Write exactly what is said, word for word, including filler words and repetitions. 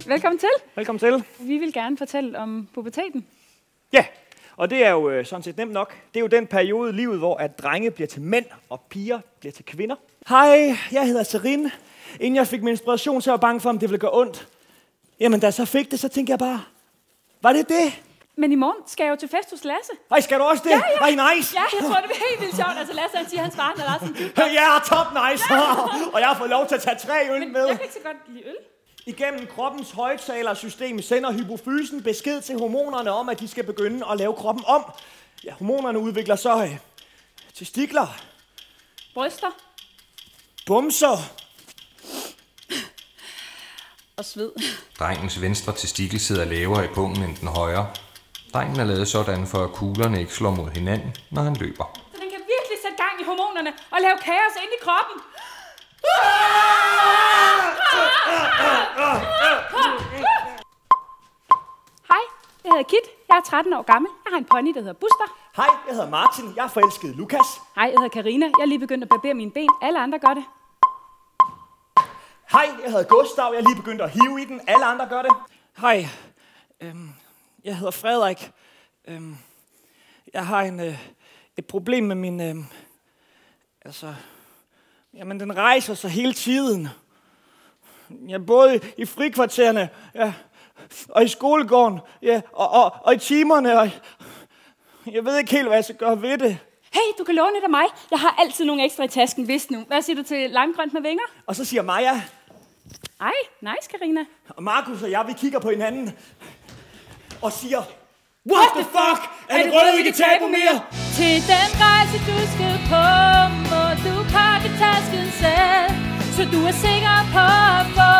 Velkommen til. Velkommen til. Vi vil gerne fortælle om puberteten. Ja, og det er jo øh, sådan set nemt nok. Det er jo den periode i livet, hvor at drenge bliver til mænd, og piger bliver til kvinder. Hej, jeg hedder Serin. Inden jeg fik min inspiration, så var jeg bange for, om det ville gøre ondt. Jamen, da jeg så fik det, så tænkte jeg bare, var det det? Men i morgen skal jeg jo til fest hos Lasse. Ej, skal du også det? Ja, ja. Ej, nice. Ja, jeg tror, det bliver helt vildt sjovt. Altså, Lasse, han siger, hans far, han er sådan en Ja, top nice. Og jeg har fået lov til at tage tre øl Men med. jeg kan ikke så godt lide øl. Igennem kroppens højtalersystem sender hypofysen besked til hormonerne om, at de skal begynde at lave kroppen om. Ja, hormonerne udvikler så øh, testikler, Bryster bumser. og sved. Drengens venstre testikel sidder lavere i pungen end den højre. Drengen er lavet sådan, for at kuglerne ikke slår mod hinanden, når han løber. Så den kan virkelig sætte gang i hormonerne og lave kaos ind i kroppen. Hej, jeg hedder Kit. Jeg er tretten år gammel. Jeg har en pony, der hedder Buster. Hej, jeg hedder Martin. Jeg er forelsket i Lukas. Hej, jeg hedder Karina. Jeg er lige begyndt at barbere mine ben. Alle andre gør det. Hej, jeg hedder Gustav. Jeg er lige begyndt at hive i den. Alle andre gør det. Hej, øhm, jeg hedder Frederik. Øhm, jeg har en, øh, et problem med min... Øh, altså... Jamen, den rejser sig hele tiden. Ja, både i frikvartererne, ja, og i skolegården, ja, og, og, og i timerne, og jeg ved ikke helt, hvad jeg skal gøre ved det. Hey, du kan låne et af mig. Jeg har altid nogle ekstra i tasken, hvis nu. Hvad siger du til langgrønt med vinger? Og så siger Maja, Ej, nice, Karina. og Markus og jeg, vi kigger på hinanden og siger, what the fuck, er det rød ikke tabu mere? Til den rejse, du skal på, må du pakke tasken selv, så du er sikker på at få